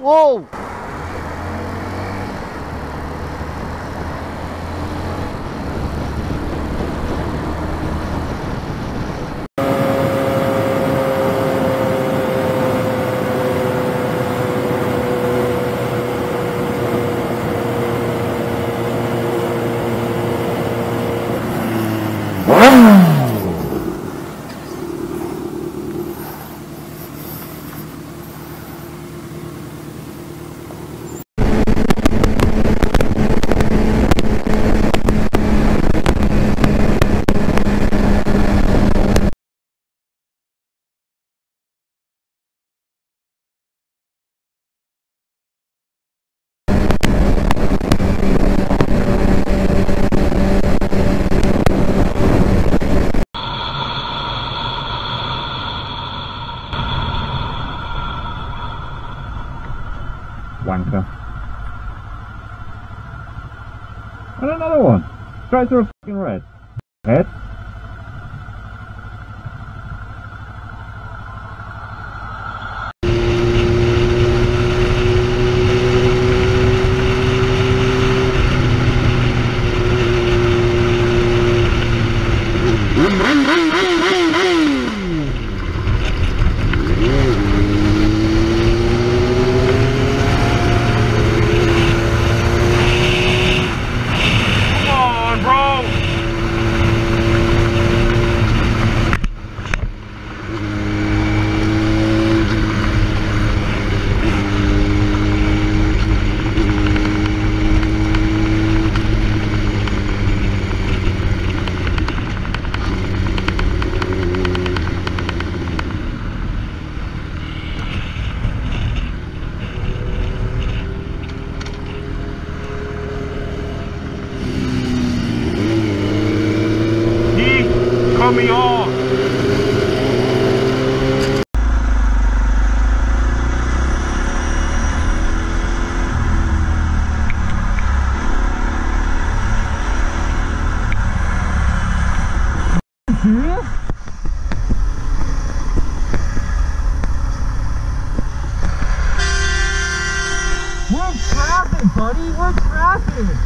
Whoa! Wanker. And another one. Straight through a fucking red. Head. Me off. We're trapping, buddy. We're trapping.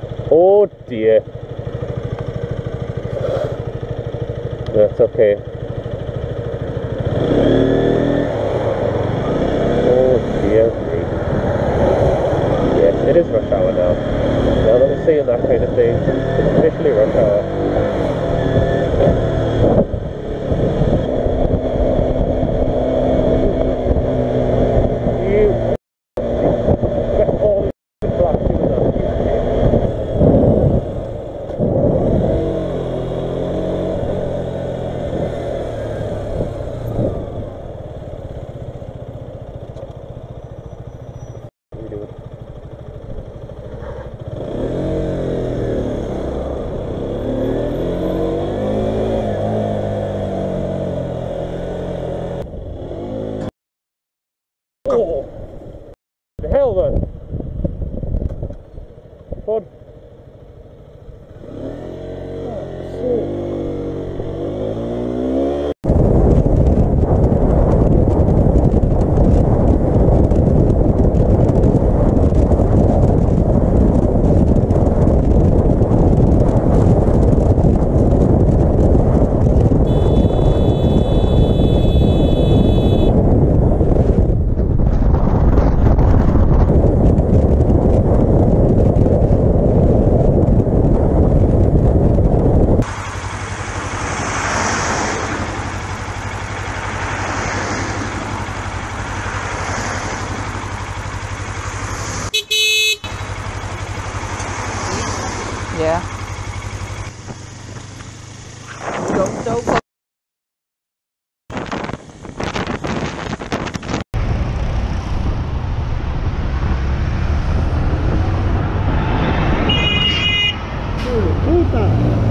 Oh dear. That's okay. Oh dear me. Yes, it is rush hour now. Now that we're seeing that kind of thing, it's officially rush hour. Oh, the hell man. Fun. Yeah. Go so close. Puta.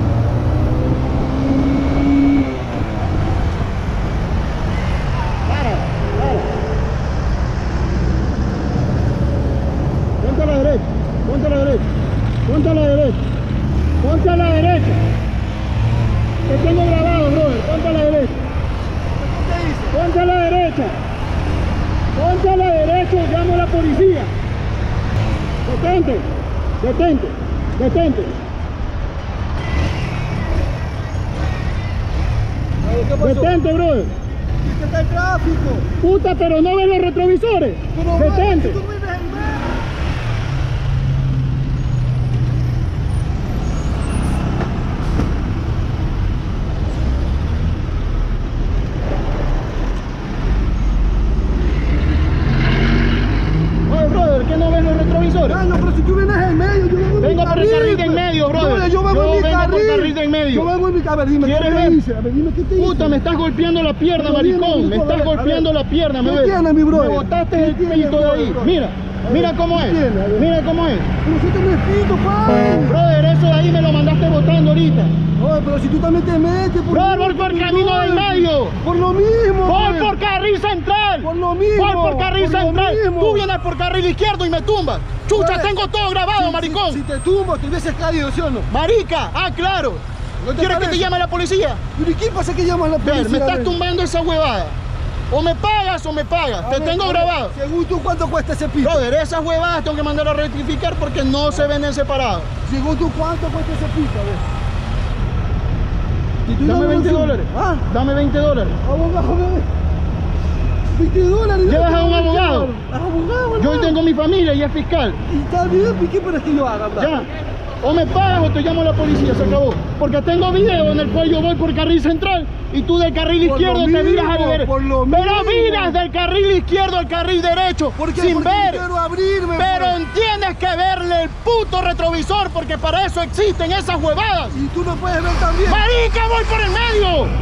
Para. Ponte a la derecha. Ponte a la derecha. Ponte a la derecha. Ponte a la derecha. Te tengo grabado, brother. Ponte a la derecha. Ponte a la derecha. Ponte a la derecha o llamo a la policía. Detente. Detente. Detente. ¿Qué pasó? Detente, brother. ¿Qué está el tráfico? Puta, pero no ves los retrovisores. Detente. ¿Qué no ves los retrovisores? No, pero si tú vienes en medio, yo vengo en mi carril. Vengo por el carril de en medio, brother. Yo vengo en mi carril de en medio. Yo vengo en mi carril. Dime, ¿qué te hice? A ver, dime, ¿qué te hice? Puta, me estás golpeando la pierna, maricón. Me estás golpeando la pierna, ¿me ves? ¿Qué tiene, mi brother? Me botaste el pito de ahí. Mira, mira cómo es. Mira cómo es. Pero si te me pito, pa. Brother, eso de ahí me lo mandaste botando ahorita. Oye, pero si tú también te metes por... Brother, voy por camino del medio. Por lo mismo. Voy por carril central. Por lo mismo. Voy por carril central. Tú vienes por carril izquierdo y me tumbas. Chucha, tengo todo grabado, maricón. Si te tumbo, te hubieses caído, ¿sí o no? Marica, claro. ¿No ¿Quieres que te llame la policía? ¿Y qué pasa que llamas a la policía? Me estás tumbando esa huevada. O me pagas o me pagas. Te tengo grabado. Según tú, ¿cuánto cuesta ese pito? Brother, esas huevadas tengo que mandar a rectificar porque no se venden separados. Según tú, ¿cuánto cuesta ese pito? A ver. Dame $20. ¿Ah? Dame $20. Abogado, $20. ¿Llevas a un abogado? ¿Abogado? Yo tengo mi familia y es fiscal. Y está bien, ¿y qué quieres que yo haga? Ya. O me pagas o te llamo a la policía, se acabó. Porque tengo video en el cual yo voy por carril central y tú del carril izquierdo te viras a la derecha. Pero miras del carril izquierdo al carril derecho sin ver. Quiero abrirme, pero tienes que verle el puto retrovisor porque para eso existen esas huevadas. Y tú no puedes ver también. ¡Marica, voy por el medio!